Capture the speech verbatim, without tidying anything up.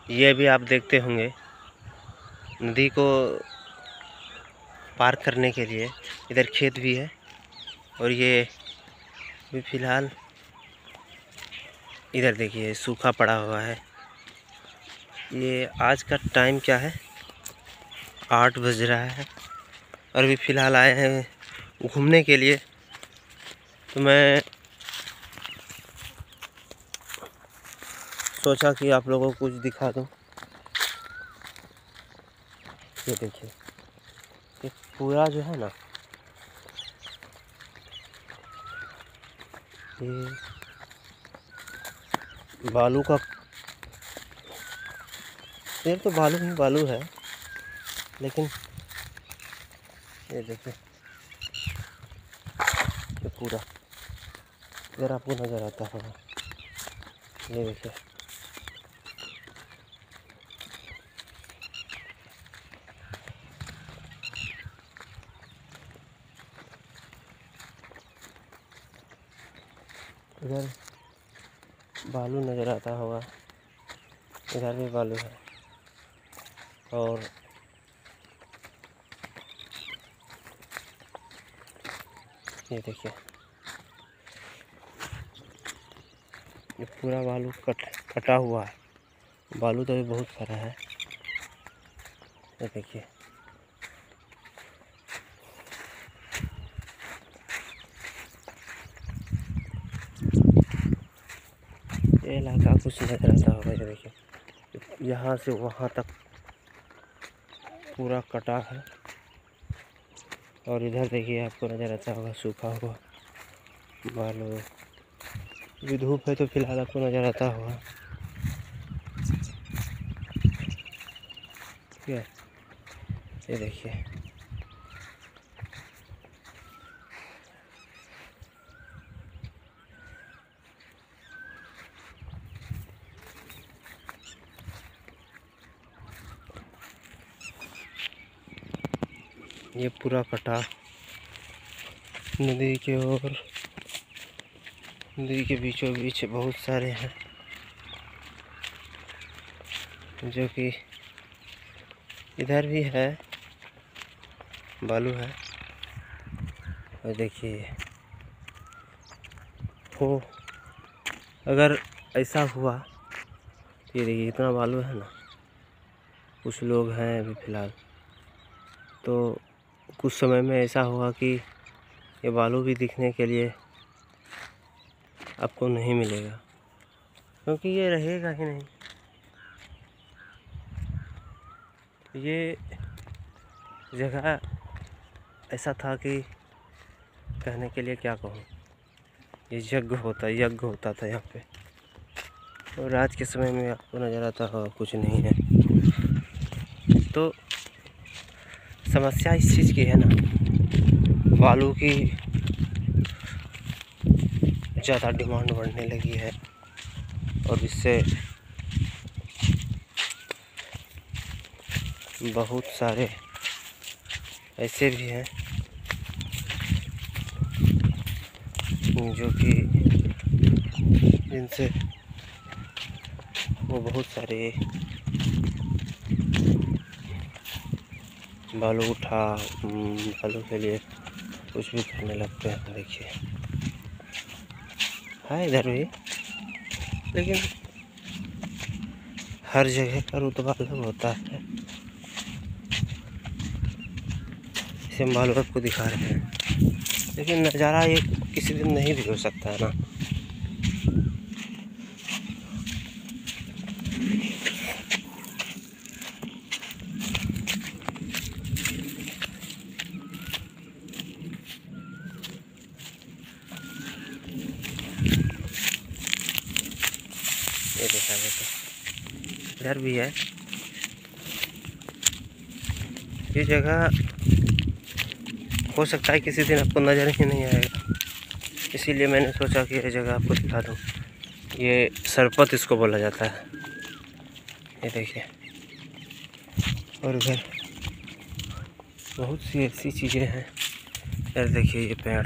ये भी आप देखते होंगे, नदी को पार करने के लिए इधर खेत भी है और ये भी फिलहाल इधर देखिए सूखा पड़ा हुआ है। ये आज का टाइम क्या है, आठ बज रहा है और अभी फ़िलहाल आए हैं घूमने के लिए। तो मैं सोचा कि आप लोगों को कुछ दिखा दूं। ये देखिए, ये पूरा जो है ना, ये बालू का, ये तो बालू ही बालू है, लेकिन ये देखिए ये पूरा इधर आपको नज़र आता होगा। ये देखिए, इधर बालू नज़र आता होगा, इधर भी बालू है और ये देखिए ये पूरा बालू कट कटा हुआ है। बालू तो भी बहुत सारा है। ये देखिए, ये इलाका कुछ नजर आता होगा। ये देखिए, यहाँ से वहाँ तक पूरा कटा है और इधर देखिए आपको नज़र आता होगा सूखा हुआ बालू। भी धूप है तो फिलहाल आपको नज़र आता होगा। ठीक है, ये देखिए, ये पूरा कटा नदी के ओर, नदी के बीचों बीच बहुत सारे हैं जो कि इधर भी है बालू है। और देखिए हो, अगर ऐसा हुआ, ये देखिए इतना बालू है ना, कुछ लोग हैं अभी फ़िलहाल, तो कुछ समय में ऐसा होगा कि ये बालू भी दिखने के लिए आपको नहीं मिलेगा, क्योंकि ये रहेगा ही नहीं। ये जगह ऐसा था कि कहने के लिए क्या कहूँ, ये यज्ञ होता यज्ञ होता था यहाँ पे, और आज के समय में आपको नज़र आता होगा कुछ नहीं है। तो समस्या इस चीज़ की है ना, बालू की ज़्यादा डिमांड बढ़ने लगी है और इससे बहुत सारे ऐसे भी हैं जो कि जिनसे वो बहुत सारे बालू उठा बालू के लिए कुछ भी करने लगते हैं। देखिए है इधर भी, लेकिन हर जगह का रुतबा अलग होता है। इसे हम बालू आपको दिखा रहे हैं, लेकिन नज़ारा ये किसी दिन नहीं भी हो सकता है ना। ये देखा देखो, इधर भी है। ये जगह हो सकता है किसी दिन आपको नज़र ही नहीं आएगा, इसीलिए मैंने सोचा कि ये जगह आपको दिखा दूँ। ये सरपत इसको बोला जाता है। ये देखिए, और उधर बहुत सी ऐसी चीज़ें हैं। यार देखिए ये पेड़,